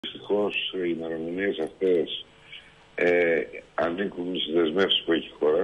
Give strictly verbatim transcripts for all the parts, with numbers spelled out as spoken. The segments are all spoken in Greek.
Δυστυχώς οι ημερομηνίες αυτές ε, ανήκουν στις δεσμεύσεις που έχει η χώρα.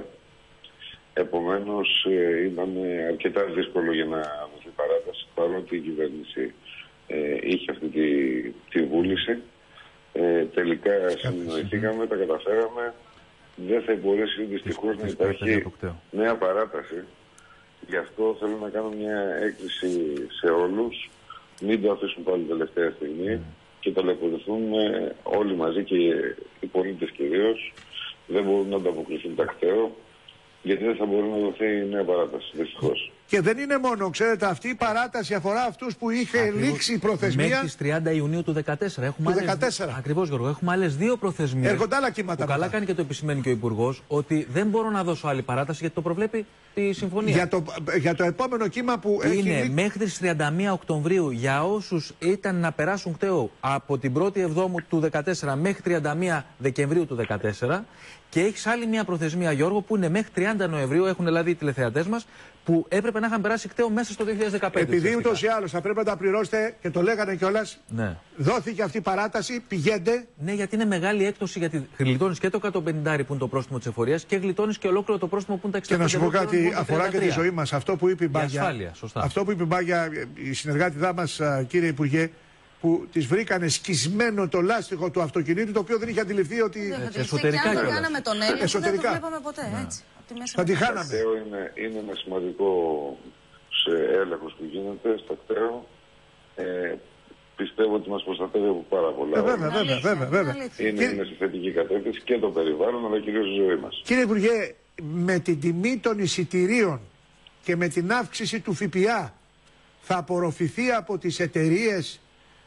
Επομένως ε, ήταν αρκετά δύσκολο για να δοθεί παράταση, παρότι η κυβέρνηση ε, είχε αυτή τη, τη βούληση. Ε, τελικά συνεννοηθήκαμε, τα καταφέραμε. Δεν θα μπορέσει δυστυχώς να υπάρχει νέα παράταση. Γι' αυτό θέλω να κάνω μια έκκληση σε όλους. Μην το αφήσουν πάλι τελευταία στιγμή mm. και ταλαιπωρηθούν όλοι μαζί, και οι πολίτες κυρίως. Δεν μπορούν να ανταποκριθούν τακταίο, γιατί δεν θα μπορεί να δοθεί νέα παράταση, δυστυχώς. Και δεν είναι μόνο, ξέρετε, αυτή η παράταση αφορά αυτούς που είχε ακριβώς λήξει η προθεσμία. Μέχρι τις τριάντα Ιουνίου του δύο χιλιάδες δεκατέσσερα. Έχουμε του άλλες... δεκατέσσερα. Ακριβώς, Γιώργο. Έχουμε άλλες δύο προθεσμίες. Έρχονται άλλα κύματα. Που καλά κάνει και το επισημαίνει και ο Υπουργός, ότι δεν μπορώ να δώσω άλλη παράταση γιατί το προβλέπει η συμφωνία. Για το, για το επόμενο κύμα που είναι έχει... μέχρι τις τριάντα μία Οκτωβρίου για όσους ήταν να περάσουν κταίο από την πρώτη Εβδόμου του δύο χιλιάδες δεκατέσσερα μέχρι τριάντα μία Δεκεμβρίου του δύο χιλιάδες δεκατέσσερα. Και έχει άλλη μια προθεσμία, Γιώργο, που είναι μέχρι τριάντα Νοεμβρίου. Έχουν δηλαδή οι τηλεθεατές μας, που έπρεπε να είχαν περάσει κταίο μέσα στο δύο χιλιάδες δεκαπέντε. Επειδή ούτως ή άλλως θα πρέπει να τα πληρώσετε, και το λέγανε κιόλας, ναι. Δόθηκε αυτή η παράταση, πηγαίνετε. Ναι, γιατί είναι μεγάλη έκπτωση, γιατί γλιτώνεις και το εκατόν πενήντα που είναι το πρόστιμο της εφορίας και γλιτώνεις και ολόκληρο το πρόστιμο που είναι τα εξήντα. Και να σου πω κάτι, αφορά και τη ζωή μας. Αυτό που είπε η Μπάγια, ασφάλεια, σωστά. Αυτό που είπε η Μπάγια, η συνεργάτηδά μας, κύριε Υπουργέ, που της βρήκανε σκισμένο το λάστιχο του αυτοκινήτου, το οποίο δεν είχε αντιληφθεί ότι. Ε, εσωτερικά και αν το κάναμε τον έλεγχο, εσωτερικά. Δεν το βλέπαμε ποτέ. Ναι. Έτσι, θα τη χάναμε. Είναι, είναι ένα σημαντικό έλεγχος που γίνεται στο κταίο. Ε, πιστεύω ότι μας προστατεύει από πάρα πολλά. Ε, βέβαια, βέβαια, βέβαια, βέβαια. Είναι, είναι σε θετική κατεύθυνση και το περιβάλλον, αλλά κυρίως η ζωή μας. Κύριε Υπουργέ, με την τιμή των εισιτηρίων και με την αύξηση του ΦΠΑ θα απορροφηθεί από τις εταιρείες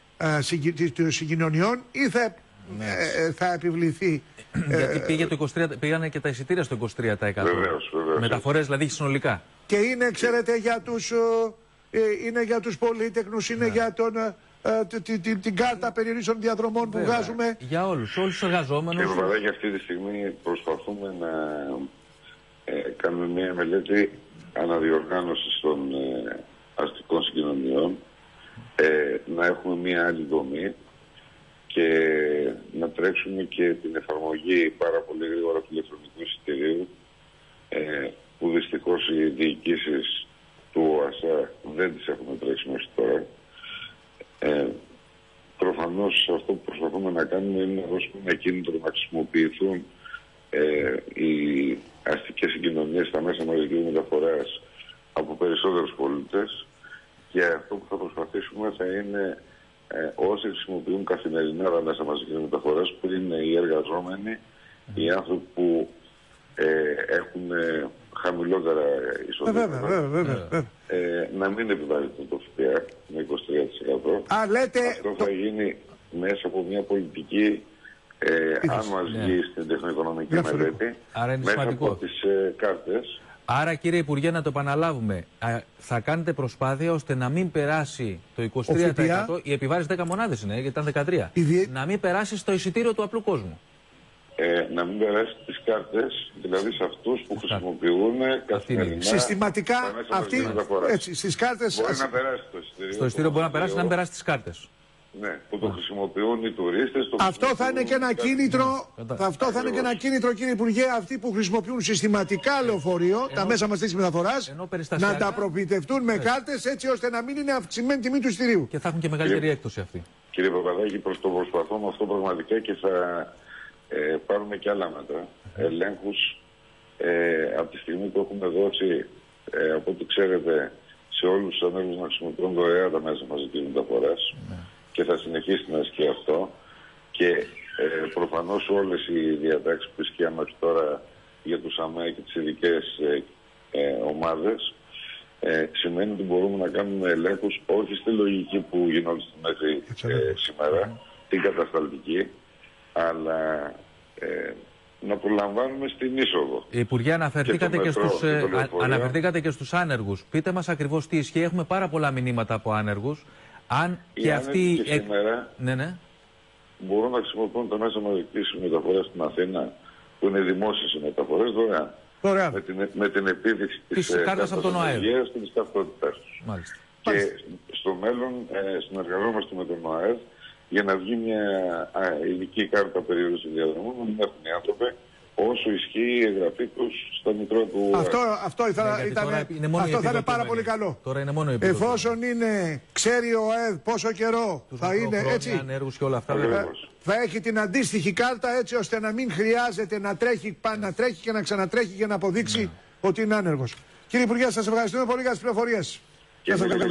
των συγκοινωνιών ή θα, ναι. ε, θα επιβληθεί. Γιατί πήγε το είκοσι τρία, πήγανε και τα εισιτήρια στο είκοσι τρία τοις εκατό. Βεβαίως, βεβαίως. Μεταφορές δηλαδή συνολικά. Και είναι, ξέρετε, για τους, ε, είναι για τους πολύτεκνους, είναι ναι. για τον, ε, την, την, την κάρτα περιορίσεων διαδρομών. Βέβαια. Που βγάζουμε. Για όλους, όλους τους εργαζόμενους. Και βέβαια για αυτή τη στιγμή προσπαθούμε να ε, κάνουμε μια μελέτη αναδιοργάνωσης των ε, αστικών συγκοινωνιών. Ε, να έχουμε μία άλλη δομή και να τρέξουμε και την εφαρμογή πάρα πολύ γρήγορα του ηλεκτρονικού εισιτηρίου, ε, που δυστυχώς οι διοικήσεις του ΟΑΣΑ δεν τις έχουμε τρέξει μέχρι τώρα. Ε, προφανώς αυτό που προσπαθούμε να κάνουμε είναι να δώσουμε ένα κίνητρο να χρησιμοποιηθούν ε, οι αστικές συγκοινωνίες στα μέσα μαζικής μεταφοράς από περισσότερους πολίτες. Και αυτό που θα προσπαθήσουμε θα είναι ε, όσοι χρησιμοποιούν καθημερινά τα μέσα μαζικής μεταφοράς, που είναι οι εργαζόμενοι, mm. οι άνθρωποι που ε, έχουν ε, χαμηλότερα εισοδήματα, βέβαια, βέβαια, βέβαια. ε, να μην επιβάλλεται το ΦΠΑ με είκοσι τρία τοις εκατό. Α, λέτε... Αυτό θα γίνει μέσα από μια πολιτική, ε, αν μας βγει yeah. στην τεχνοοικονομική yeah. μελέτη, μέσα σημαντικό. από τις ε, κάρτες. Άρα, κύριε Υπουργέ, να το επαναλάβουμε, θα κάνετε προσπάθεια ώστε να μην περάσει το είκοσι τρία τοις εκατό, η επιβάρηση δέκα μονάδες είναι, γιατί ήταν δεκατρία, η... να μην περάσει στο εισιτήριο του απλού κόσμου. Ε, να μην περάσει τις κάρτες, δηλαδή σε αυτούς που χρησιμοποιούν καθημερινά. Συστηματικά, αυτοί, έτσι, στις κάρτες... Μπορεί να περάσει το εισιτήριο. Στο εισιτήριο μπορεί να περάσει, να μην περάσει τις κάρτες. Ναι, που το χρησιμοποιούν οι τουρίστες. Το αυτό θα είναι και ένα κίνητρο, θα αυτό θα είναι και ένα κίνητρο, κύριε Υπουργέ, αυτοί που χρησιμοποιούν συστηματικά λεωφορείο, ενώ, τα μέσα μαζικής μεταφοράς, να τα προμηθευτούν με κάρτες, έτσι ώστε να μην είναι αυξημένη τιμή του εισιτηρίου. Και θα έχουν και μεγαλύτερη κύριε, έκπτωση αυτή. Κύριε Παπαδάκη, προς το προσπαθούμε αυτό πραγματικά και θα ε, πάρουμε και άλλα μέτρα. Mm. Ελέγχους ε, από τη στιγμή που έχουμε δώσει, ε, από ό,τι ξέρετε, σε όλους τους ανέργους να χρησιμοποιούν δωρεάν τα μέσα μαζικής μεταφοράς. Mm. Και θα συνεχίσει να ισχύει αυτό, και ε, προφανώς όλες οι διατάξεις που ισχύαν μέχρι τώρα για τους ΑΜΕ και τις ειδικές ε, ε, ομάδες ε, σημαίνει ότι μπορούμε να κάνουμε ελέγχους όχι στη λογική που γινόταν μέχρι ε, σήμερα, την κατασταλτική, αλλά ε, να προλαμβάνουμε στην είσοδο. Υπουργέ, αναφερθήκατε και, και, στους, ε, αναφερθήκατε και στους άνεργους. Πείτε μας ακριβώς τι ισχύει. Έχουμε πάρα πολλά μηνύματα από άνεργους. Αν οι και αυτοί και σήμερα ναι, ναι. μπορούν να χρησιμοποιούν τα μέσα μαζικής μεταφοράς στην Αθήνα, που είναι δημόσιες μεταφορές, δωρεάν. Δωρεάν. Με την, με την επίδειξη της κάρτας από τον ΟΑΕΔ και της ταυτότητάς τους. Μάλιστα. Και Μάλιστα. στο μέλλον ε, συνεργαζόμαστε με τον ΟΑΕΔ για να βγει μια α, ειδική κάρτα περιόδου διαδρομών, να μην έχουν οι άνθρωποι, όσο ισχύει η εγγραφή τους στα μητρώα του. Αυτό, αυτό, ήθελα, ναι, ήταν, αυτό θα είναι πάρα πολύ καλό. Τώρα είναι μόνο εφόσον είναι, ξέρει ο ΑΕΔ πόσο καιρό τους θα είναι έτσι. Και όλα αυτά, θα, θα έχει την αντίστοιχη κάρτα έτσι ώστε να μην χρειάζεται να τρέχει, να τρέχει και να ξανατρέχει για να αποδείξει ναι. ότι είναι άνεργος. Κύριε Υπουργέ, σας ευχαριστούμε πολύ για τις πληροφορίες.